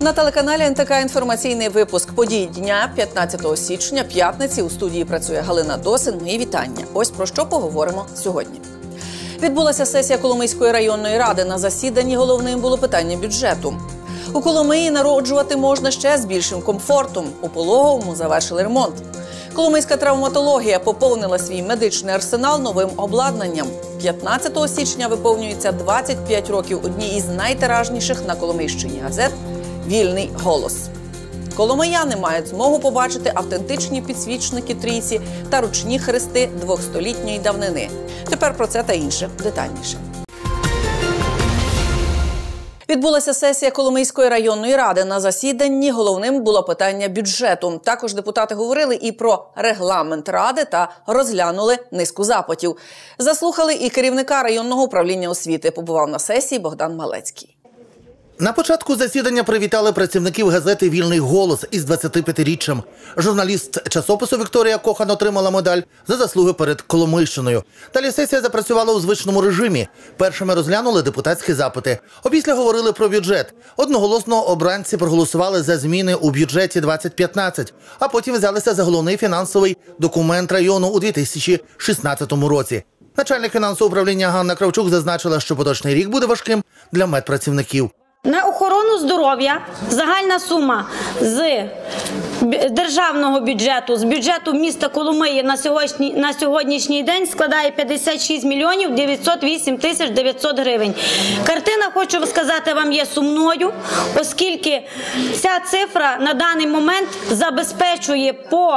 На телеканалі НТК інформаційний випуск подій дня 15 січня, п'ятниці. У студії працює Галина Досин. Мої вітання. Ось про що поговоримо сьогодні. Відбулася сесія Коломийської районної ради. На засіданні головним було питання бюджету. У Коломиї народжувати можна ще з більшим комфортом. У Пологовому завершили ремонт. Коломийська травматологія поповнила свій медичний арсенал новим обладнанням. 15 січня виповнюється 25 років одній із найтиражніших на Коломийщині газет «Вільний голос». Коломияни мають змогу побачити автентичні підсвічники трійці та ручні хрести 200-літньої давнини. Тепер про це та інше детальніше. Відбулася сесія Коломийської районної ради. На засіданні головним було питання бюджету. Також депутати говорили і про регламент ради та розглянули низку запитів. Заслухали і керівника районного управління освіти. Побував на сесії Богдан Малецький. На початку засідання привітали працівників газети «Вільний голос» із 25-річчям. Журналіст часопису Вікторія Кохан отримала медаль за заслуги перед Коломийщиною. Далі сесія запрацювала у звичному режимі. Першими розглянули депутатські запити. Опісля говорили про бюджет. Одноголосно обранці проголосували за зміни у бюджеті 2015, а потім взялися за головний фінансовий документ району у 2016 році. Начальник фінансового управління Ганна Кравчук зазначила, що поточний рік буде важким для медпрацівників. На охорону здоров'я загальна сума з державного бюджету, з бюджету міста Коломиї на сьогоднішній день складає 56 мільйонів 908 тисяч 900 гривень. Картина, хочу сказати вам, є сумною, оскільки ця цифра на даний момент забезпечує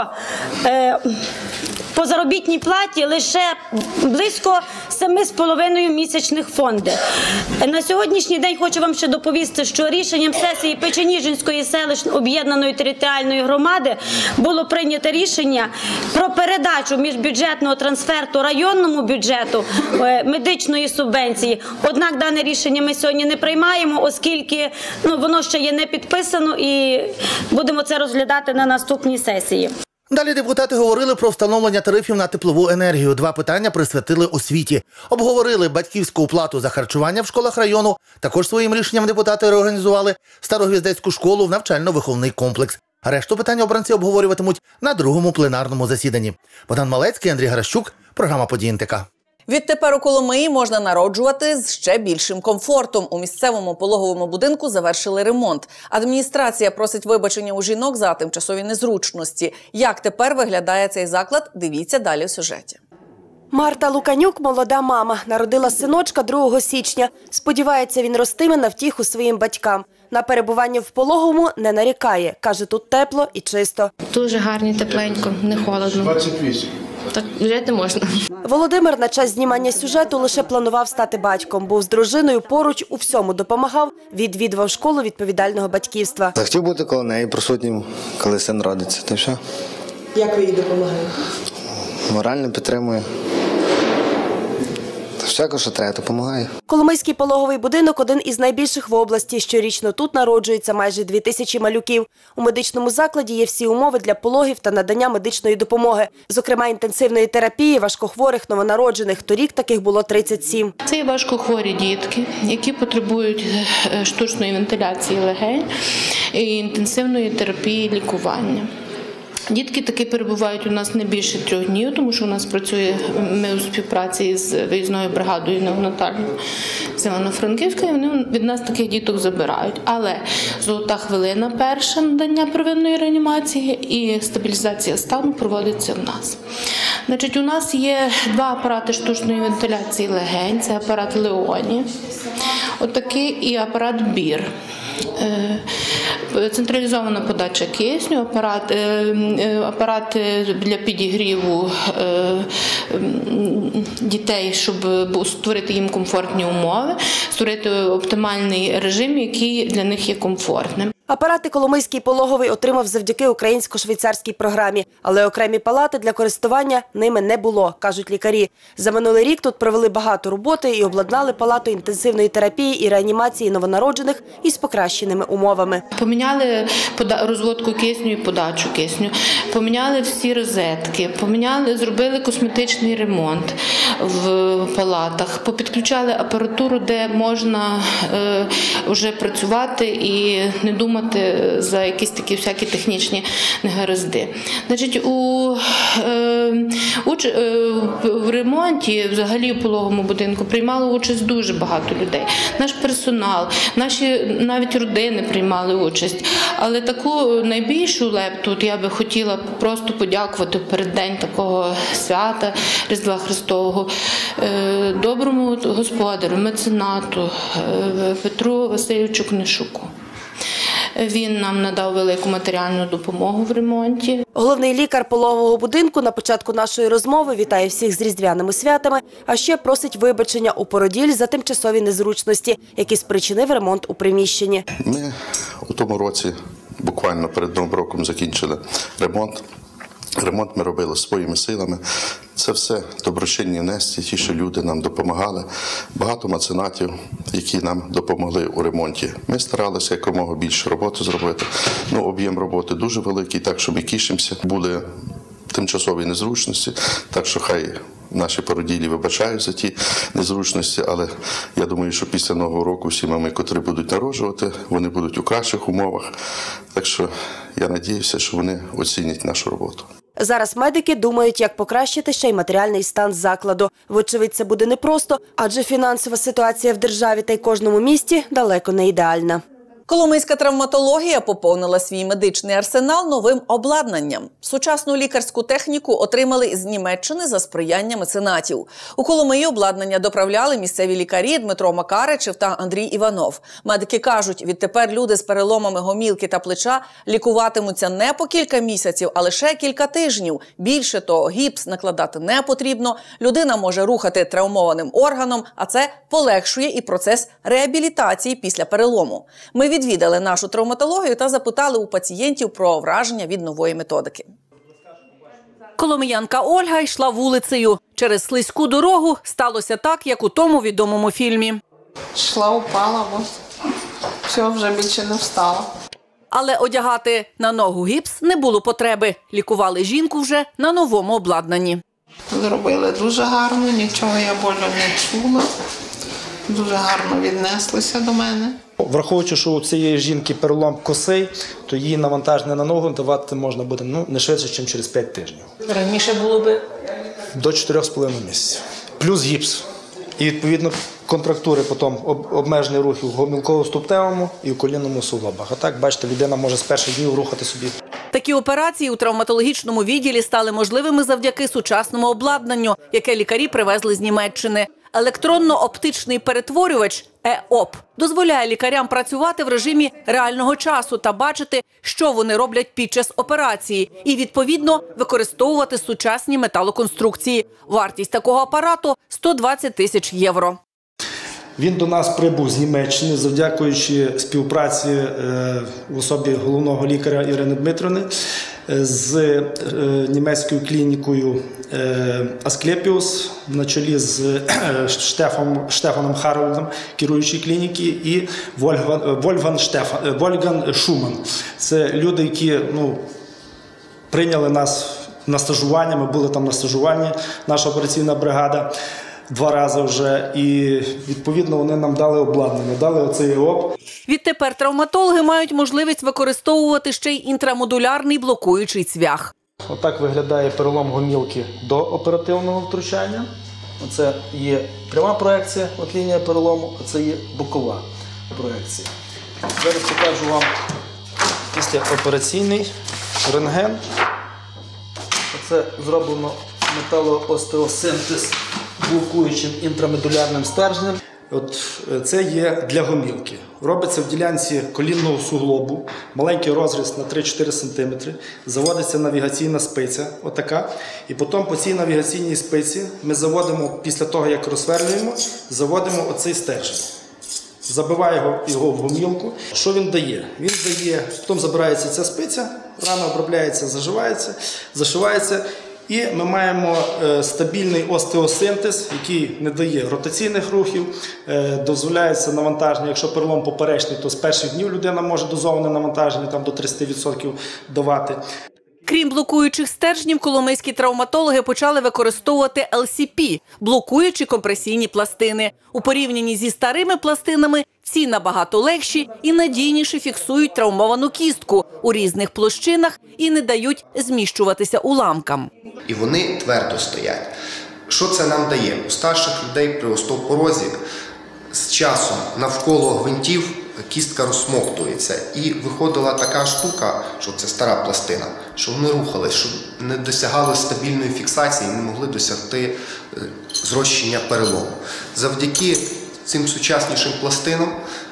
по заробітній платі лише близько 7,5 місячних фонди. На сьогоднішній день хочу вам ще доповісти, що рішенням сесії Печеніжинської селищної об'єднаної територіальної громади було прийнято рішення про передачу міжбюджетного трансферту районному бюджету медичної субвенції. Однак дане рішення ми сьогодні не приймаємо, оскільки воно ще є не підписано і будемо це розглядати на наступній сесії. Далі депутати говорили про встановлення тарифів на теплову енергію. Два питання присвятили освіті. Обговорили батьківську оплату за харчування в школах району. Також своїм рішенням депутати реорганізували Старогвіздецьку школу в навчально-виховний комплекс. Решту питань обранці обговорюватимуть на другому пленарному засіданні. Богдан Малецький, Андрій Гаращук, програма «Події НТК». Відтепер у Коломиї можна народжувати з ще більшим комфортом. У місцевому пологовому будинку завершили ремонт. Адміністрація просить вибачення у жінок за тимчасові незручності. Як тепер виглядає цей заклад, дивіться далі в сюжеті. Марта Луканюк – молода мама. Народила синочка 2 січня. Сподівається, він ростиме на втіху своїм батькам. На перебування в пологовому не нарікає. Каже, тут тепло і чисто. Дуже гарні, тепленько, не холодно. 28. Так жити не можна. Володимир на час знімання сюжету лише планував стати батьком. Був з дружиною поруч, у всьому допомагав, відвідував школу відповідального батьківства. Захотів бути коло неї присутнім, коли син родиться. Та все. Як ви їй допомагаєте? Морально підтримує. Всяко, що треба, допомагає. Коломийський пологовий будинок – один із найбільших в області. Щорічно тут народжується майже 2000 малюків. У медичному закладі є всі умови для пологів та надання медичної допомоги. Зокрема, інтенсивної терапії важкохворих новонароджених. Торік таких було 37. Це є важкохворі дітки, які потребують штучної вентиляції легень і інтенсивної терапії лікування. Дітки таки перебувають у нас не більше 3 днів, тому що у нас працює, ми у співпраці з виїзною бригадою неонатальною з Івано-Франківська, і вони від нас таких діток забирають. Але золота хвилина перша надання первинної реанімації і стабілізація стану проводиться в нас. Значить, у нас є 2 апарати штучної вентиляції легень, це апарат Леоні, отакий, і апарат Бір. Централізована подача кисню, апарат для підігріву дітей, щоб створити їм комфортні умови, створити оптимальний режим, який для них є комфортним. Апарати Коломийський пологовий отримав завдяки українсько-швейцарській програмі. Але окремі палати для користування ними не було, кажуть лікарі. За минулий рік тут провели багато роботи і обладнали палату інтенсивної терапії і реанімації новонароджених із покращеними умовами. Поміняли розводку кисню і подачу кисню, поміняли всі розетки, зробили косметичний ремонт в палатах, попідключали апаратуру, де можна вже працювати і не думати думати за якісь такі всякі технічні негаразди. Значить, в ремонті, взагалі в пологовому будинку, приймало участь дуже багато людей. Наш персонал, наші навіть родини приймали участь. Але таку найбільшу лепту я би хотіла просто подякувати в переддень такого свята Різдва Христового доброму господарю, меценату Петру Васильовичу Книшуку. Він нам надав велику матеріальну допомогу в ремонті. Головний лікар пологового будинку на початку нашої розмови вітає всіх з різдвяними святами, а ще просить вибачення у породіль за тимчасові незручності, які спричинив ремонт у приміщенні. Ми у тому році буквально перед Новим роком закінчили ремонт. Ремонт ми робили своїми силами. Це все доброчинні внески, ті, що люди нам допомагали. Багато меценатів, які нам допомогли у ремонті. Ми старалися якомога більше роботи зробити. Об'єм роботи дуже великий, так що ми тішимося. Були тимчасові незручності, так що хай наші породілі вибачають за ті незручності, але я думаю, що після Нового року всі мами, котрі будуть народжувати, вони будуть у кращих умовах. Так що я сподіваюся, що вони оцінять нашу роботу. Зараз медики думають, як покращити ще й матеріальний стан закладу. Вочевидь, це буде непросто, адже фінансова ситуація в державі та й кожному місті далеко не ідеальна. Коломийська травматологія поповнила свій медичний арсенал новим обладнанням. Сучасну лікарську техніку отримали з Німеччини за сприяння меценатів. У Коломиї обладнання доправляли місцеві лікарі Дмитро Макаричев та Андрій Іванов. Медики кажуть, відтепер люди з переломами гомілки та плеча лікуватимуться не по кілька місяців, а лише кілька тижнів. Більше того, гіпс накладати не потрібно, людина може рухати травмованим органом, а це полегшує і процес реабілітації після перелому. Ми відвідали нашу травматологію та запитали у пацієнтів про враження від нової методики. Коломиянка Ольга йшла вулицею. Через слизьку дорогу сталося так, як у тому відомому фільмі. Йшла, упала, все, вже більше не встала. Але одягати на ногу гіпс не було потреби. Лікували жінку вже на новому обладнанні. Зробили дуже гарно, нічого я болю не чула. Дуже гарно віднеслися до мене. Враховуючи, що у цієї жінки перелом косий, то її навантаження на ногу давати можна буде не швидше, ніж через 5 тижнів. Раніше було би? До 4,5 місяців. Плюс гіпс. І, відповідно, контрактури потім обмежені рухи в гомілково-ступневому і в колінному суглобах. А так, бачите, людина може з перших днів рухати собі. Такі операції у травматологічному відділі стали можливими завдяки сучасному обладнанню, яке лікарі привезли з Німеччини. Електронно-оптичний перетворювач ЕОП дозволяє лікарям працювати в режимі реального часу та бачити, що вони роблять під час операції, і, відповідно, використовувати сучасні металоконструкції. Вартість такого апарату – 120 тисяч євро. Він до нас прибув з Німеччини, завдякуючи співпраці в особі головного лікаря Ірини Дмитрівни з німецькою клінікою Асклепіус на чолі з Штефаном Харольдом, керуючий клініки, і Вольфган Шуман. Це люди, які прийняли нас на стажування, ми були там на стажуванні, наша операційна бригада. 2 рази вже, і відповідно вони нам дали обладнання, дали оцей ЕОП. Відтепер травматологи мають можливість використовувати ще й інтрамодулярний блокуючий цвях. Отак виглядає перелом гомілки до оперативного втручання. Оце є пряма проекція, от лінія перелому, а це є бокова проекція. Зараз покажу вам післяопераційний рентген. Оце зроблено металоостеосинтез блокуючим інтрамедулярним стержнем. Це є для гомілки. Робиться в ділянці колінного суглобу, маленький розріз на 3-4 см, заводиться навігаційна спиця, отака, і потім по цій навігаційній спиці ми заводимо, після того як розсверлюємо, заводимо оцей стержень. Забиває його в гомілку. Що він дає? Він дає, потім забирається ця спиця, рана обробляється, зашивається, і ми маємо стабільний остеосинтез, який не дає ротаційних рухів, дозволяється навантаження. Якщо перелом поперечний, то з перших днів людина може дозоване навантаження до 30% давати. Крім блокуючих стержнів, коломийські травматологи почали використовувати LCP – блокуючі компресійні пластини. У порівнянні зі старими пластинами ці набагато легші і надійніше фіксують травмовану кістку у різних площинах і не дають зміщуватися уламкам. І вони твердо стоять. Що це нам дає? У старших людей при остеопорозі з часом навколо гвинтів кістка розсмоктується. І виходила така штука, що це стара пластина, що вони рухались, що не досягали стабільної фіксації, не могли досягти зрощення перелому. Завдяки цим сучаснішим пластинам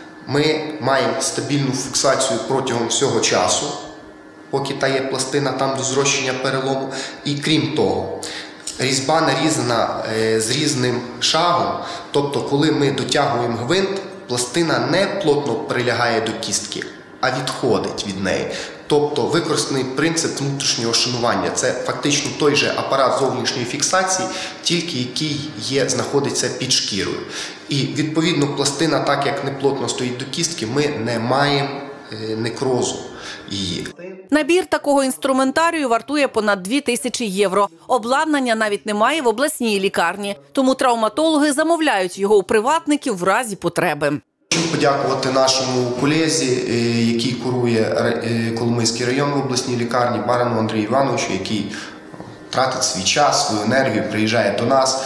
ми маємо стабільну фіксацію протягом всього часу, поки та є пластина там до зрощення перелому. І крім того, різьба нарізана з різним шагом, тобто коли ми дотягуємо гвинт, пластина не плотно прилягає до кістки, а відходить від неї. Тобто використаний принцип внутрішнього шанування. Це фактично той же апарат зовнішньої фіксації, тільки який знаходиться під шкірою. І відповідно пластина, так як не плотно стоїть до кістки, ми не маємо некрозу її. Набір такого інструментарію вартує понад 2000 євро. Обладнання навіть немає в обласній лікарні, тому травматологи замовляють його у приватників в разі потреби. Хочу подякувати нашому колезі, який курує Коломийський район в обласній лікарні, Барану Андрію Івановичу, який тратить свій час, свою енергію, приїжджає до нас,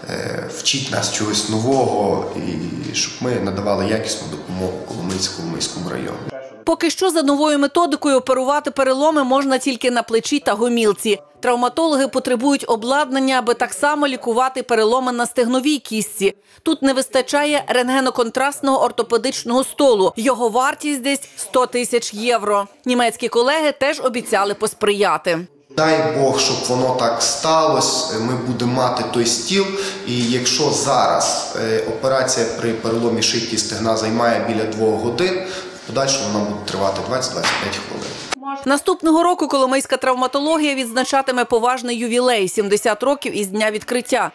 вчить нас чогось нового, і щоб ми надавали якісну допомогу Коломийському району. Поки що за новою методикою оперувати переломи можна тільки на плечі та гомілці. Травматологи потребують обладнання, аби так само лікувати переломи на стегновій кістці. Тут не вистачає рентгеноконтрастного ортопедичного столу. Його вартість десь 100 тисяч євро. Німецькі колеги теж обіцяли посприяти. Дай Бог, щоб воно так сталося, ми будемо мати той стіл. І якщо зараз операція при переломі шийки стегна займає біля 2 годин, в подальшому вона буде тривати 20-25 хвилин. Наступного року коломийська травматологія відзначатиме поважний ювілей – 70 років із дня відкриття.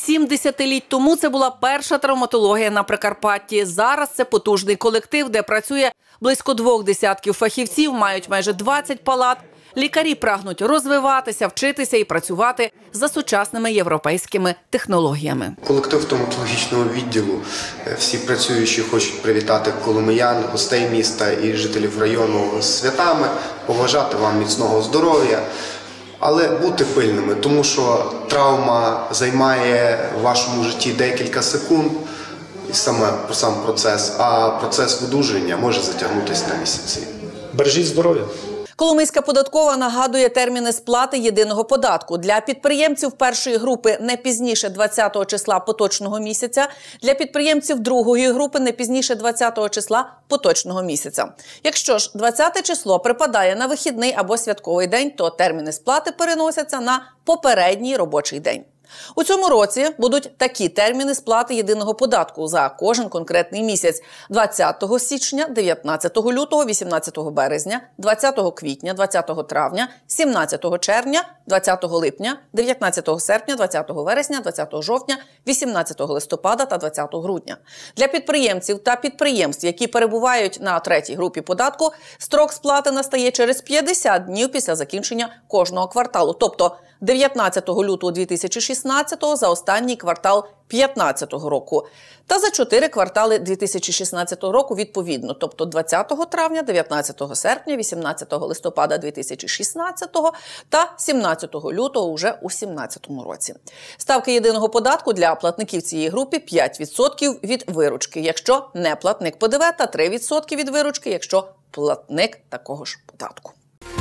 70 літ тому це була перша травматологія на Прикарпатті. Зараз це потужний колектив, де працює близько 2 десятків фахівців, мають майже 20 палат. Лікарі прагнуть розвиватися, вчитися і працювати за сучасними європейськими технологіями. Колектив травматологічного відділу, всі працюючі хочуть привітати коломиян, гостей міста і жителів району з святами, побажати вам міцного здоров'я, але бути пильними, тому що травма займає в вашому житті декілька секунд, і сам процес, а процес видуження може затягнутися на місяці. Бережіть здоров'я. Коломийська податкова нагадує терміни сплати єдиного податку. Для підприємців першої групи не пізніше 20-го числа поточного місяця, для підприємців другої групи не пізніше 20-го числа поточного місяця. Якщо ж 20-те число припадає на вихідний або святковий день, то терміни сплати переносяться на попередній робочий день. У цьому році будуть такі терміни сплати єдиного податку за кожен конкретний місяць: 20 січня, 19 лютого, 18 березня, 20 квітня, 20 травня, 17 червня, 20 липня, 19 серпня, 20 вересня, 20 жовтня, 18 листопада та 20 грудня. Для підприємців та підприємств, які перебувають на третій групі податку, строк сплати настає через 50 днів після закінчення кожного кварталу, тобто 19 лютого 2016 за останній квартал 2015 року та за 4 квартали 2016 року відповідно, тобто 20 травня, 19 серпня, 18 листопада 2016 та 17 лютого уже у 2017 році. Ставки єдиного податку для платників цієї групи 5% від виручки, якщо не платник ПДВ, та 3% від виручки, якщо платник такого ж податку.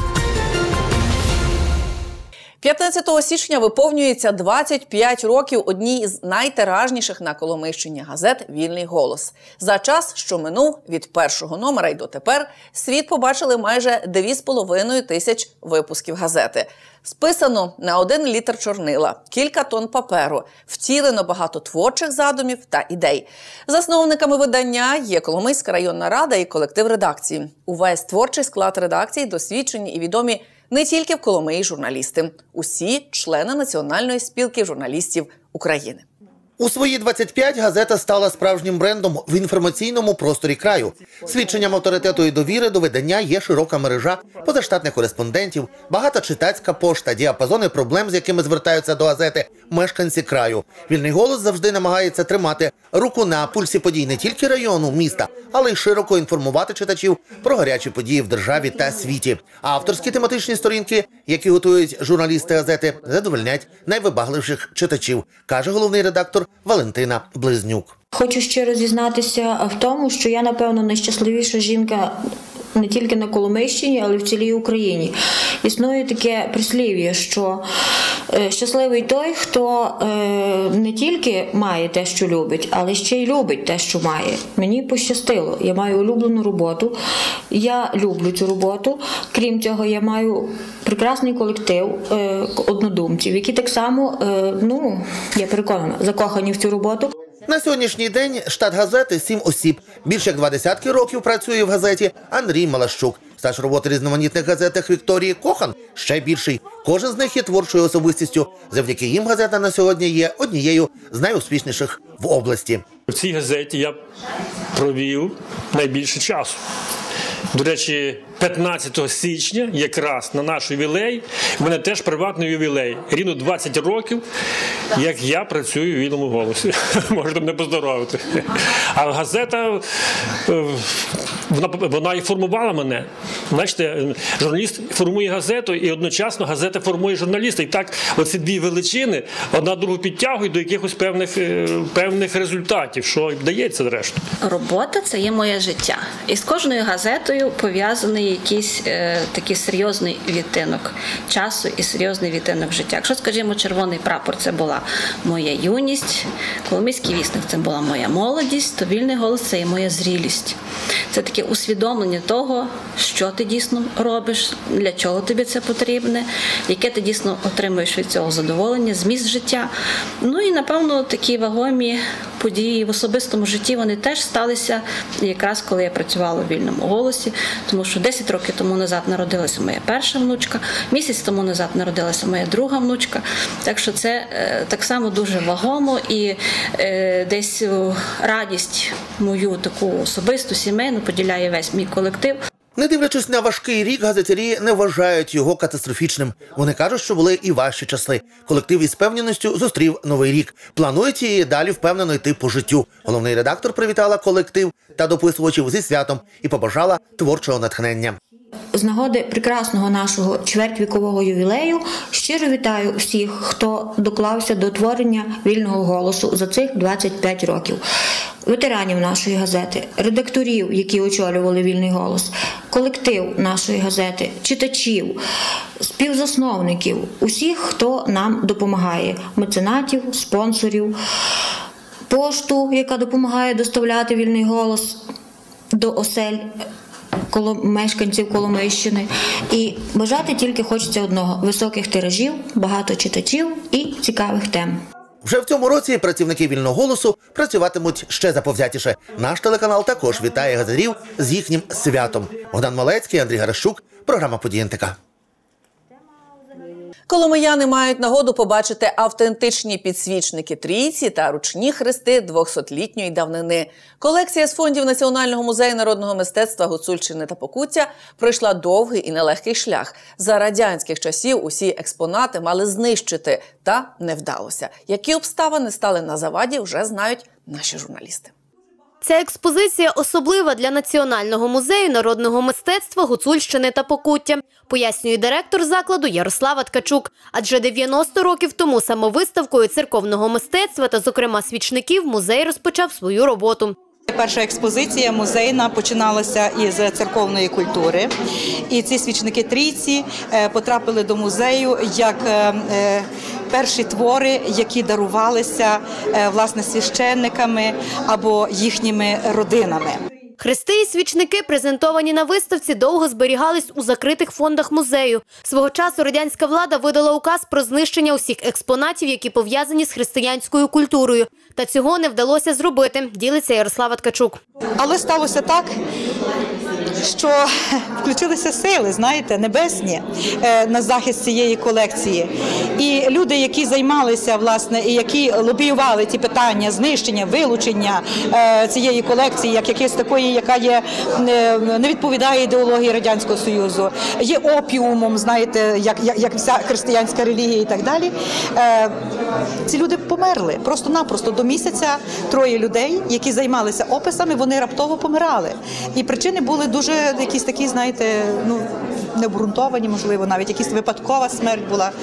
15 січня виповнюється 25 років одній з найтиражніших на Коломийщині газет «Вільний голос». За час, що минув від першого номера й дотепер, світ побачили майже 2,5 тисяч випусків газети. Списано на 1 літр чорнила, кілька тонн паперу, втілено багато творчих задумів та ідей. Засновниками видання є Коломийська районна рада і колектив редакції. Увесь творчий склад редакції досвідчені і відомі не тільки в Коломиї журналісти. Усі члени Національної спілки журналістів України. У свої 25 газета стала справжнім брендом в інформаційному просторі краю. Свідченням авторитету і довіри до видання є широка мережа позаштатних кореспондентів, багата читацька пошта, діапазони проблем, з якими звертаються до газети мешканці краю. Вільний голос завжди намагається тримати руку на пульсі подій не тільки району, міста, але й широко інформувати читачів про гарячі події в державі та світі. А авторські тематичні сторінки, які готують журналісти газети, задовольнять найвибагливіших читачів, каже головний редактор Валентина Близнюк. Хочу щиро зізнатися в тому, що я, напевно, найщасливіша жінка не тільки на Коломийщині, але й в цілій Україні. Існує таке прислів'я, що щасливий той, хто не тільки має те, що любить, але ще й любить те, що має. Мені пощастило. Я маю улюблену роботу, я люблю цю роботу. Крім цього, я маю прекрасний колектив однодумців, які так само, я переконана, закохані в цю роботу. На сьогоднішній день штат газети 7 осіб. Більше як 20 років працює в газеті Андрій Малащук. Стаж роботи в різноманітних газетах Вікторії Кохан ще більший. Кожен з них є творчою особистістю. Завдяки їм газета на сьогодні є однією з найуспішніших в області. В цій газеті я провів найбільше часу. До речі, 15 січня, якраз на наш ювілей, в мене теж приватний ювілей. Рівно 20 років, як я працюю в «Вільному голосі». Можете мене поздоровити. А газета, вона і формувала мене. Бачите, журналіст формує газету, і одночасно газета формує журналіста. І так оці дві величини одна другу підтягують до якихось певних результатів, що вдається зрештою. Робота – це є моє життя. І з кожною газетою пов'язаний якийсь такий серйозний відтинок часу і серйозний відтинок життя. Якщо, скажімо, «Червоний прапор» – це була моя юність, «Коломийський вісник» – це була моя молодість, то «Вільний голос» – це і моя зрілість. Це таке усвідомлення того, що ти дійсно робиш, для чого тобі це потрібне, яке ти дійсно отримуєш від цього задоволення, зміст життя. Ну і, напевно, такі вагомі події в особистому житті, вони теж сталися якраз коли я працювала у «Вільному голосі», тому що 10 років тому назад народилася моя перша внучка, місяць тому назад народилася моя друга внучка, так що це так само дуже вагомо і десь радість мою таку особисту, сімейну поділяє весь мій колектив. Не дивлячись на важкий рік, газетярі не вважають його катастрофічним. Вони кажуть, що були і важчі часи. Колектив із впевненістю зустрів новий рік. Планують і далі впевнено йти по життю. Головний редактор привітала колектив та дописувачів зі святом і побажала творчого натхнення. З нагоди прекрасного нашого чвертьвікового ювілею щиро вітаю всіх, хто доклався до творення «Вільного голосу» за цих 25 років. Ветеранів нашої газети, редакторів, які очолювали «Вільний голос», колектив нашої газети, читачів, співзасновників, усіх, хто нам допомагає, меценатів, спонсорів, пошту, яка допомагає доставляти «Вільний голос» до осель мешканців Коломийщини. І бажати тільки хочеться одного – високих тиражів, багато читачів і цікавих тем. Вже в цьому році працівники «Вільного голосу» працюватимуть ще заповзятіше. Наш телеканал також вітає газетярів з їхнім святом. Богдан Малецький, Андрій Гаращук, програма «Події НТК». Коломияни мають нагоду побачити автентичні підсвічники Трійці та ручні хрести 200-літньої давнини. Колекція з фондів Національного музею народного мистецтва Гуцульщини та Покуття пройшла довгий і нелегкий шлях. За радянських часів усі експонати мали знищити, та не вдалося. Які обставини стали на заваді, вже знають наші журналісти. Ця експозиція особлива для Національного музею народного мистецтва Гуцульщини та Покуття, пояснює директор закладу Ярослава Ткачук. Адже 90 років тому самовиставкою церковного мистецтва та, зокрема, свічників музей розпочав свою роботу. Перша експозиція музейна починалася із церковної культури. І ці свічники Трійці потрапили до музею як перші твори, які дарувалися власне священниками або їхніми родинами. Хрести і свічники, презентовані на виставці, довго зберігались у закритих фондах музею. Свого часу радянська влада видала указ про знищення усіх експонатів, які пов'язані з християнською культурою. Та цього не вдалося зробити, ділиться Ярослава Ткачук. Але сталося так, що включилися сили, знаєте, небесні на захист цієї колекції. І люди, які займалися, власне, і які лобіювали ті питання знищення, вилучення цієї колекції, як якоїсь такої, яка є, не відповідає ідеології Радянського Союзу, є опіумом, знаєте, як вся християнська релігія і так далі. Ці люди померли. Просто-напросто до місяця 3 людей, які займалися описами, вони раптово помирали. І причини були дуже якісь такі, знаєте, необґрунтовані, можливо, навіть якась випадкова смерть була.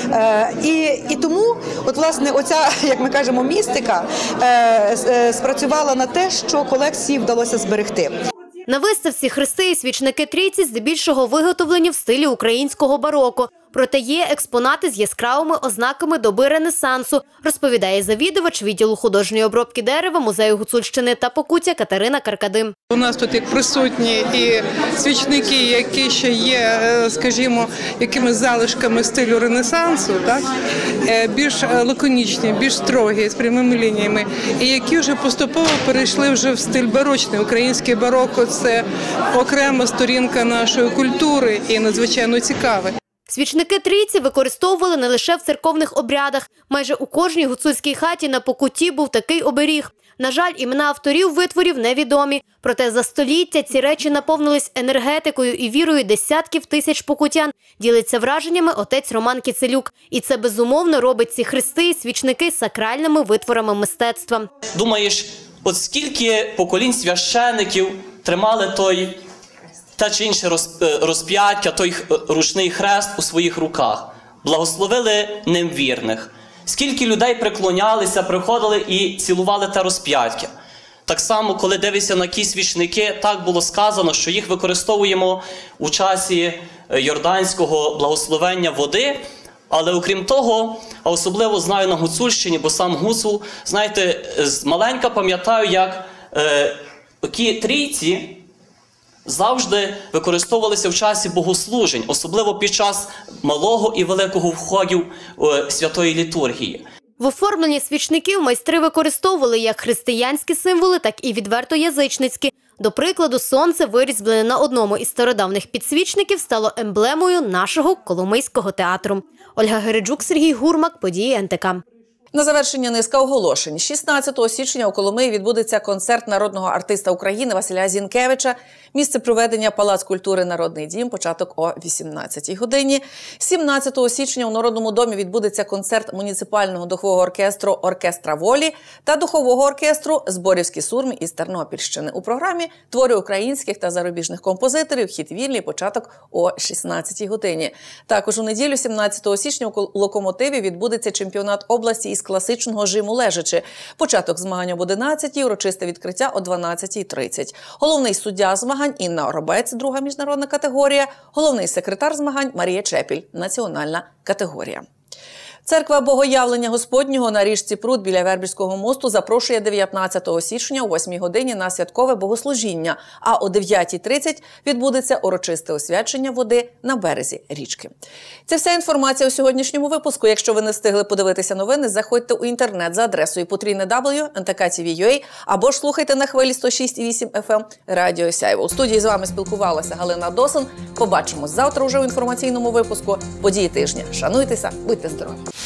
І тому, от, власне, оця, як ми кажемо, містика спрацювала на те, що колекції вдалося зберегти. На виставці хрести і свічники трійці здебільшого виготовлені в стилі українського бароко. Проте є експонати з яскравими ознаками доби Ренесансу, розповідає завідувач відділу художньої обробки дерева Музею Гуцульщини та Покуття Катерина Каркадим. У нас тут як присутні і свічники, які ще є, скажімо, якимись залишками стилю Ренесансу, так? Більш лаконічні, більш строгі, з прямими лініями, і які вже поступово перейшли вже в стиль барочний. Українське бароко – це окрема сторінка нашої культури і надзвичайно цікаве. Свічники трійці використовували не лише в церковних обрядах. Майже у кожній гуцульській хаті на Покутті був такий оберіг. На жаль, імена авторів витворів невідомі. Проте за століття ці речі наповнились енергетикою і вірою десятків тисяч покутян, ділиться враженнями отець Роман Кіцелюк. І це безумовно робить ці хрести і свічники сакральними витворами мистецтва. Думаєш, от скільки поколінь священиків тримали те чи інше розп'яття, той ручний хрест у своїх руках, благословили ним вірних. Скільки людей приклонялися, приходили і цілували те розп'яття. Так само, коли дивишся на ті свічники, так було сказано, що їх використовуємо у часі йорданського благословення води. Але окрім того, а особливо знаю на Гуцульщині, бо сам гуцул, знаєте, змаленька пам'ятаю, як ті трійці завжди використовувалися в часі богослужень, особливо під час малого і великого входів святої літургії. В оформленні свічників майстри використовували як християнські символи, так і відверто язичницькі. До прикладу, сонце, вирізблене на одному із стародавних підсвічників, стало емблемою нашого Коломийського театру. Ольга Гереджук, Сергій Гурмак, події НТК. На завершення низка оголошень. 16 січня у Коломиї відбудеться концерт народного артиста України Василя Зінкевича. Місце проведення – Палац культури «Народний дім», початок о 18-й годині. 17 січня у Народному домі відбудеться концерт муніципального духового оркестру «Оркестра волі» та духового оркестру «Зборівські сурми» із Тернопільщини. У програмі твори українських та зарубіжних композиторів, хід вільний, початок о 16-й годині. Також у неділю, 17 січня, у «Локомотиві» відбудеться чемпіонат області із класичного жиму лежачи. Початок змагань об 11-й, урочисте відкриття о 12:30. Головний суддя змагань Інна Оробець, друга міжнародна категорія. Головний секретар змагань Марія Чепіль, національна категорія. Церква Богоявлення Господнього на річці Прут біля Вербівського мосту запрошує 19 січня о 8-й годині на святкове богослужіння, а о 9:30 відбудеться урочисте освячення води на березі річки. Це вся інформація у сьогоднішньому випуску. Якщо ви не встигли подивитися новини, заходьте у інтернет за адресою www.ntk.tv.ua або ж слухайте на хвилі 106,8 FM Радіо Сяйво. У студії з вами спілкувалася Галина Досин. Побачимось завтра уже у інформаційному випуску. Події тижня. Шануйтеся, будьте здорові.